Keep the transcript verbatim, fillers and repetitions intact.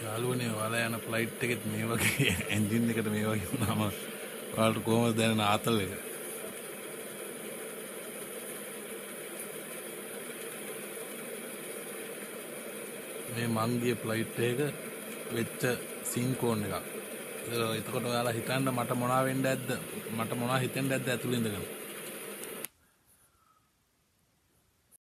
යාළුවනේ ඔයාලා යන ෆ්ලයිට් එකෙත් මේ වගේ එන්ජින් එකට මේ වගේ වුණාම ඔයාලට කොහොමද දැනෙන ආතල් එක? මේ මං ගිය ෆ්ලයිට් එක වෙච්ච සින්කෝන් එකක්. එතකොට ඔයාලා හිතන්න මට මොනවා වෙන්න ඇද්ද? මට මොනවා හිතෙන්න ඇද්ද ඇතුළේ ඉඳගෙන?